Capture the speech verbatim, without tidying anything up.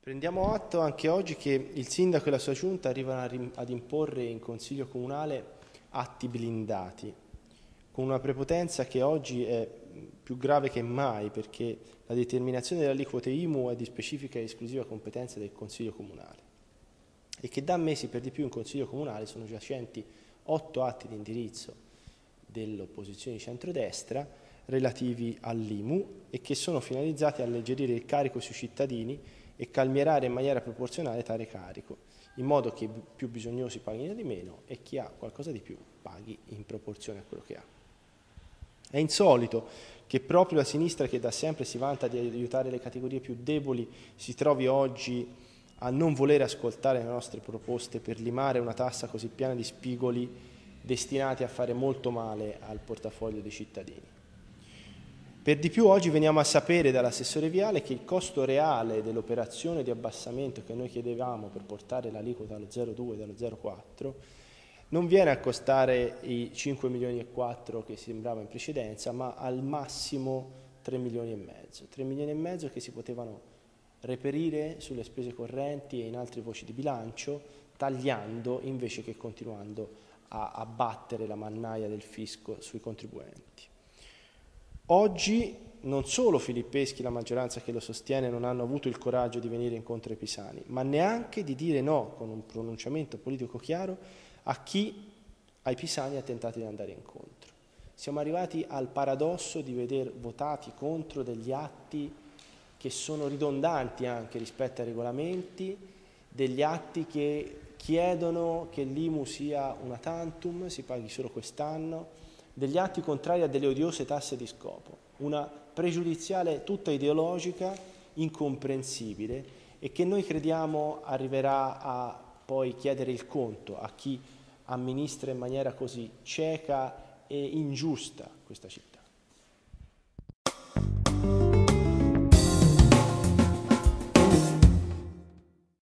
Prendiamo atto anche oggi che il sindaco e la sua giunta arrivano ad imporre in Consiglio Comunale atti blindati, con una prepotenza che oggi è più grave che mai, perché la determinazione delle aliquote I M U è di specifica e esclusiva competenza del Consiglio Comunale e che da mesi per di più in Consiglio Comunale sono giacenti otto atti di indirizzo dell'opposizione di centrodestra relativi all'I M U e che sono finalizzati a alleggerire il carico sui cittadini e calmierare in maniera proporzionale tale carico, in modo che i più bisognosi paghino di meno e chi ha qualcosa di più paghi in proporzione a quello che ha. È insolito che proprio la sinistra, che da sempre si vanta di aiutare le categorie più deboli, si trovi oggi a non volere ascoltare le nostre proposte per limare una tassa così piena di spigoli destinati a fare molto male al portafoglio dei cittadini. Per di più oggi veniamo a sapere dall'assessore Viale che il costo reale dell'operazione di abbassamento che noi chiedevamo per portare l'aliquota allo zero virgola due dallo zero virgola quattro non viene a costare i cinque milioni e quattro che sembrava in precedenza, ma al massimo tre milioni e mezzo. tre milioni e mezzo che si potevano reperire sulle spese correnti e in altre voci di bilancio, tagliando invece che continuando a abbattere la mannaia del fisco sui contribuenti. Oggi non solo Filippeschi e la maggioranza che lo sostiene non hanno avuto il coraggio di venire incontro ai pisani, ma neanche di dire no con un pronunciamento politico chiaro a chi ai pisani ha tentato di andare incontro. Siamo arrivati al paradosso di veder votati contro degli atti che sono ridondanti anche rispetto ai regolamenti, degli atti che chiedono che l'I M U sia una tantum, si paghi solo quest'anno, degli atti contrari a delle odiose tasse di scopo, una pregiudiziale tutta ideologica, incomprensibile e che noi crediamo arriverà a poi chiedere il conto a chi amministra in maniera così cieca e ingiusta questa città.